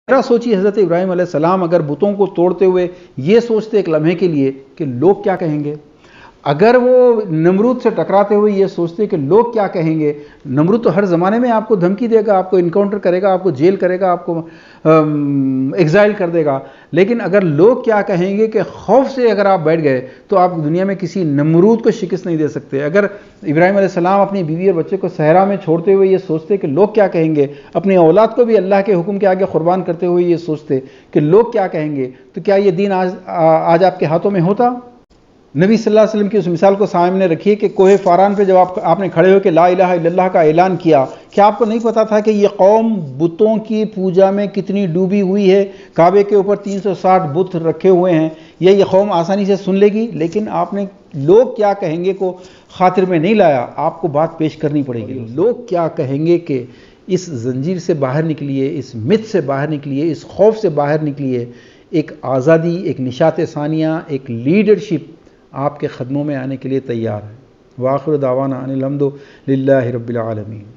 ذرا سوچیے حضرت ابراہیم علیہ السلام اگر بتوں کو توڑتے ہوئے یہ سوچتے ایک لمحے کے لیے کہ لوگ کیا کہیں گے، اگر وہ نمرود سے ٹکراتے ہوئے یہ سوچتے کہ لوگ کیا کہیں گے، نمرود تو ہر زمانے میں آپ کو دھمکی دے گا، آپ کو انکاؤنٹر کرے گا، آپ کو جیل کرے گا، آپ کو ایگزائل کر دے گا، لیکن اگر لوگ کیا کہیں گے کہ خوف سے اگر آپ بیٹھ گئے تو آپ دنیا میں کسی نمرود کو شکست نہیں دے سکتے۔ اگر ابراہیم علیہ السلام اپنی بیوی اور بچے کو صحرا میں چھوڑتے ہوئے یہ سوچتے کہ لوگ کیا کہیں گے، اپنی اولاد کو بھی اللہ کے حکم کے آگے قربان کرتے ہوئے یہ سوچتے کہ لوگ کیا کہیں گے، تو کیا یہ دین آج آپ کے ہاتھوں میں ہوتا؟ نبی صلی اللہ علیہ وسلم کی اس مثال کو سامنے رکھیے کہ کوہ فاران پہ جب آپ نے کھڑے ہو کے لا الہ الا اللہ کا اعلان کیا، کیا آپ کو نہیں پتا تھا کہ یہ قوم بتوں کی پوجا میں کتنی ڈوبی ہوئی ہے؟ کعبے کے اوپر 360 بت رکھے ہوئے ہیں، یہ قوم آسانی سے سن لے گی؟ لیکن آپ نے لوگ کیا کہیں گے کو خاطر میں نہیں لایا، آپ کو بات پیش کرنی پڑے گی۔ لوگ کیا کہیں گے کہ اس زنجیر سے باہر نکلیے، اس مت سے باہر نکلیے، اس خوف سے باہر نکلیے، ایک آزادی، ایک نشاط ثانیہ، ایک لیڈرشپ آپ کے قدموں میں آنے کے لیے تیار ہے۔ وآخر دعوانا ان الحمد للہ رب العالمین۔